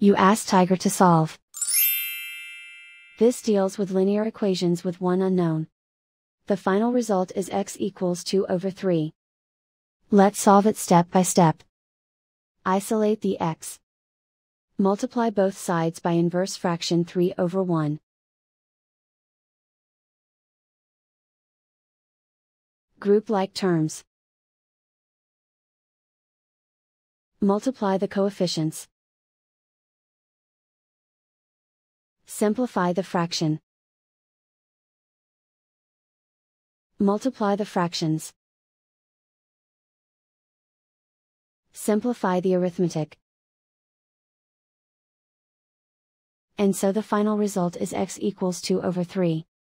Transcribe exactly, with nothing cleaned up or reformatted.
You ask Tiger to solve. This deals with linear equations with one unknown. The final result is x equals two over three. Let's solve it step by step. Isolate the x. Multiply both sides by inverse fraction three over one. Group like terms. Multiply the coefficients. Simplify the fraction. Multiply the fractions. Simplify the arithmetic. And so the final result is x equals two over three.